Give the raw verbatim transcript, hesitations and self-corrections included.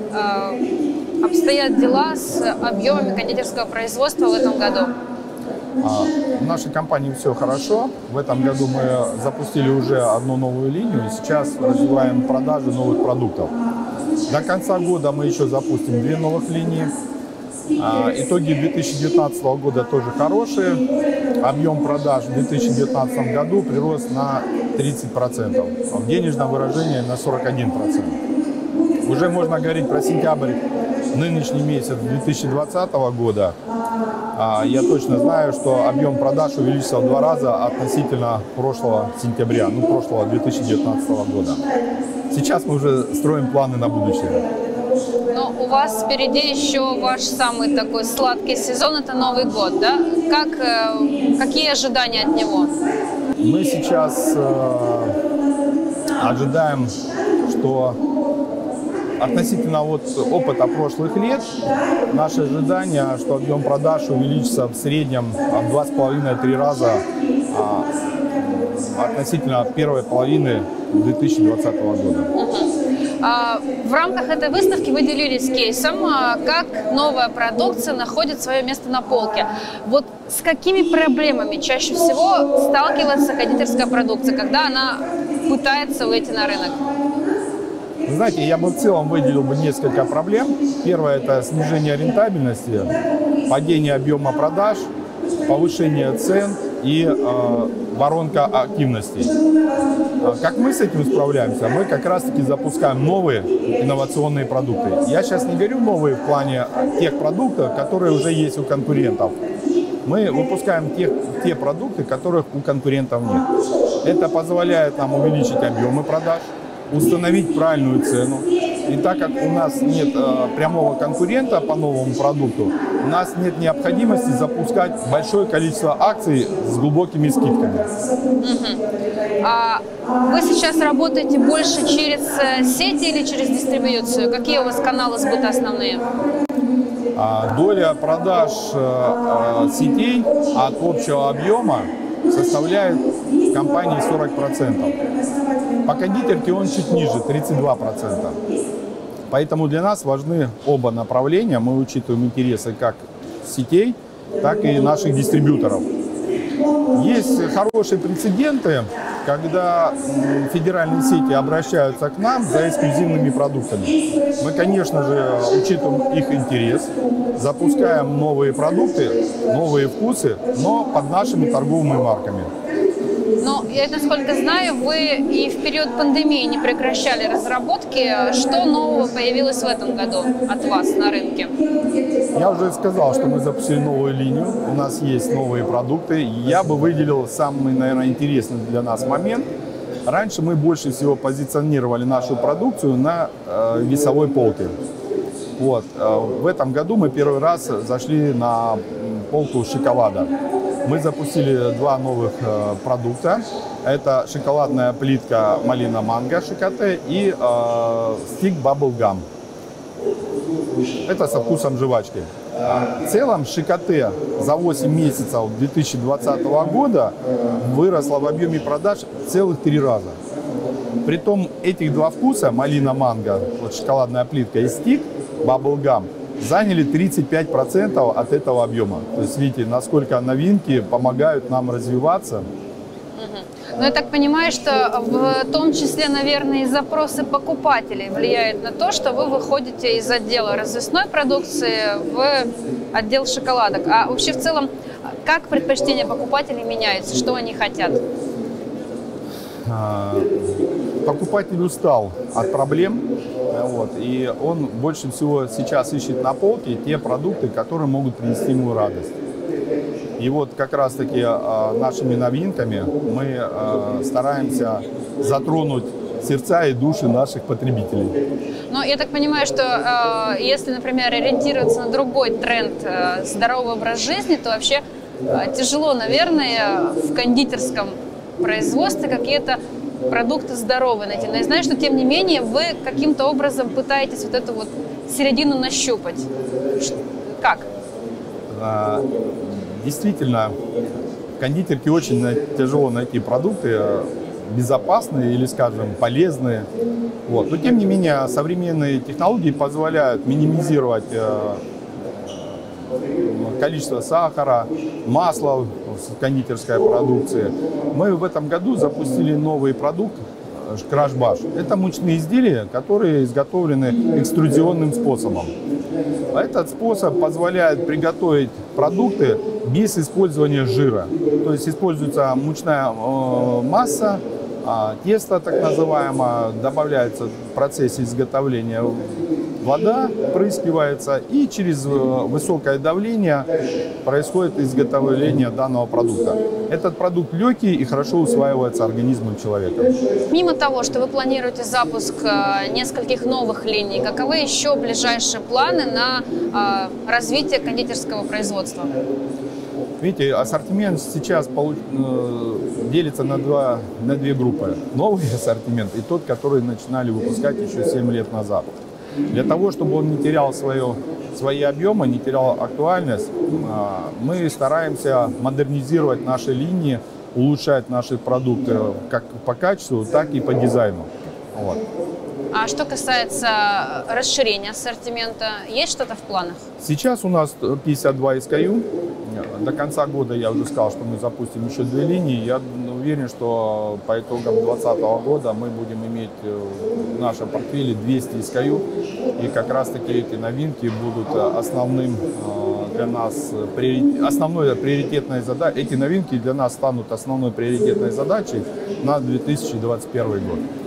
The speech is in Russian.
э, обстоят дела с объемами кондитерского производства в этом году? В нашей компании все хорошо. В этом году мы запустили уже одну новую линию и сейчас развиваем продажи новых продуктов. До конца года мы еще запустим две новых линии. Итоги две тысячи девятнадцатого года тоже хорошие. Объем продаж в две тысячи девятнадцатом году прирос на тридцать процентов, а в денежном выражении на сорок один процент. Уже можно говорить про сентябрь, нынешний месяц две тысячи двадцатого года. Я точно знаю, что объем продаж увеличился в два раза относительно прошлого сентября, ну прошлого две тысячи девятнадцатого года. Сейчас мы уже строим планы на будущее. Но у вас впереди еще ваш самый такой сладкий сезон, это Новый год, да? Как, какие ожидания от него? Мы сейчас э, ожидаем, что относительно вот опыта прошлых лет, наши ожидания, что объем продаж увеличится в среднем в два с половиной — три раза а, относительно первой половины две тысячи двадцатого года. В рамках этой выставки вы делились кейсом, как новая продукция находит свое место на полке. Вот с какими проблемами чаще всего сталкивается кондитерская продукция, когда она пытается выйти на рынок? Знаете, я бы в целом выделил бы несколько проблем. Первое – это снижение рентабельности, падение объема продаж, повышение цен и э, воронка активностей. Как мы с этим справляемся? Мы как раз-таки запускаем новые инновационные продукты. Я сейчас не говорю новые в плане тех продуктов, которые уже есть у конкурентов. Мы выпускаем те, те продукты, которых у конкурентов нет. Это позволяет нам увеличить объемы продаж, установить правильную цену. И так как у нас нет э, прямого конкурента по новому продукту, у нас нет необходимости запускать большое количество акций с глубокими скидками. Uh-huh. А вы сейчас работаете больше через сети или через дистрибьюцию? Какие у вас каналы сбыта основные? А, доля продаж э, сетей от общего объема составляет в компании сорок процентов. По кондитерке он чуть ниже, тридцать два процента. Поэтому для нас важны оба направления. Мы учитываем интересы как сетей, так и наших дистрибьюторов. Есть хорошие прецеденты, когда федеральные сети обращаются к нам за эксклюзивными продуктами. Мы, конечно же, учитываем их интерес, запускаем новые продукты, новые вкусы, но под нашими торговыми марками. Но я, насколько знаю, вы и в период пандемии не прекращали разработки. Что нового появилось в этом году от вас на рынке? Я уже сказал, что мы запустили новую линию, у нас есть новые продукты. Я бы выделил самый, наверное, интересный для нас момент. Раньше мы больше всего позиционировали нашу продукцию на э, весовой полке. Вот. В этом году мы первый раз зашли на полку шоколада. Мы запустили два новых э, продукта. Это шоколадная плитка малина манго шикоте и э, стик бабл-гам. Это со вкусом жвачки. В целом шикоте за восемь месяцев две тысячи двадцатого года выросла в объеме продаж целых три раза. Притом этих два вкуса, малина манго, вот шоколадная плитка, и стик бабл-гам, заняли тридцать пять процентов от этого объема. То есть видите, насколько новинки помогают нам развиваться. Но я так понимаю, что в том числе, наверное, и запросы покупателей влияют на то, что вы выходите из отдела развесной продукции в отдел шоколадок. А вообще в целом, как предпочтения покупателей меняются? Что они хотят? Покупатель устал от проблем, вот, и он больше всего сейчас ищет на полке те продукты, которые могут принести ему радость. И вот как раз-таки э, нашими новинками мы э, стараемся затронуть сердца и души наших потребителей. Но я так понимаю, что э, если, например, ориентироваться на другой тренд э, здоровый образ жизни, то вообще э, тяжело, наверное, в кондитерском производстве какие-то продукты здоровые найти. Но я знаю, что тем не менее вы каким-то образом пытаетесь вот эту вот середину нащупать. Как? А, действительно, в кондитерке очень тяжело найти продукты безопасные или, скажем, полезные. Вот. Но, тем не менее, современные технологии позволяют минимизировать количество сахара, масла в кондитерской продукции. Мы в этом году запустили новый продукт Краш-Баш. Это мучные изделия, которые изготовлены экструзионным способом. Этот способ позволяет приготовить продукты без использования жира. То есть используется мучная масса, тесто так называемое, добавляется в процессе изготовления вода, впрыскивается, и через высокое давление происходит изготовление данного продукта. Этот продукт легкий и хорошо усваивается организмом человека. Мимо того, что вы планируете запуск нескольких новых линий, каковы еще ближайшие планы на развитие кондитерского производства? Видите, ассортимент сейчас делится на, два, на две группы. Новый ассортимент и тот, который начинали выпускать еще семь лет назад. Для того, чтобы он не терял свое, свои объемы, не терял актуальность, мы стараемся модернизировать наши линии, улучшать наши продукты как по качеству, так и по дизайну. Вот. А что касается расширения ассортимента, есть что-то в планах? Сейчас у нас пятьдесят два эс ка ю. До конца года я уже сказал, что мы запустим еще две линии. Я уверен, что по итогам две тысячи двадцатого года мы будем иметь в нашем портфеле двести эс ка ю. И как раз таки эти новинки будут основным для нас, основной приоритетной задачей. Эти новинки для нас станут основной приоритетной задачей на две тысячи двадцать первый год.